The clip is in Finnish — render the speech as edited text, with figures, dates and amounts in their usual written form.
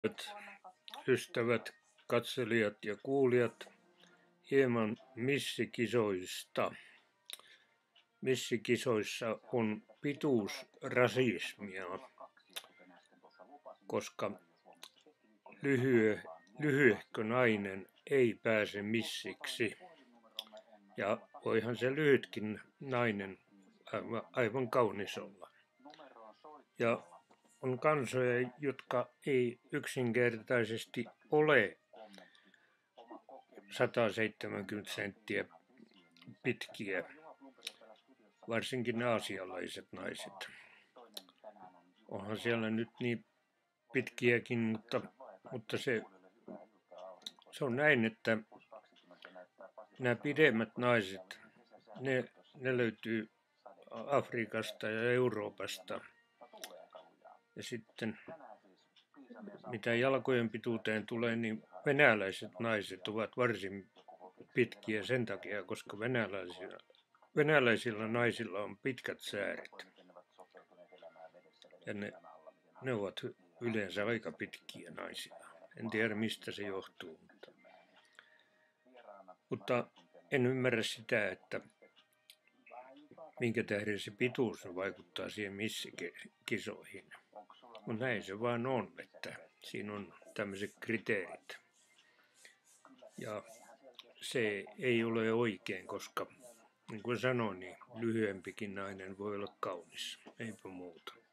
Ystävät, katselijat ja kuulijat, hieman missikisoista. Missikisoissa on pituusrasismia, koska lyhyehkö nainen ei pääse missiksi. Ja voihan se lyhytkin nainen aivan kaunis olla. Ja on kansoja, jotka ei yksinkertaisesti ole 170 senttiä pitkiä, varsinkin aasialaiset naiset. Onhan siellä nyt niin pitkiäkin, mutta se on näin, että nämä pidemmät naiset, ne löytyy Afrikasta ja Euroopasta. Ja sitten mitä jalkojen pituuteen tulee, niin venäläiset naiset ovat varsin pitkiä sen takia, koska venäläisillä naisilla on pitkät sääret. Ja ne ovat yleensä aika pitkiä naisia. En tiedä mistä se johtuu. Mutta en ymmärrä sitä, että minkä tähden se pituus vaikuttaa siihen missikisoihin. Mutta näin se vaan on, että siinä on tämmöiset kriteerit. Ja se ei ole oikein, koska niin kuin sanoin, niin lyhyempikin nainen voi olla kaunis, eipä muuta.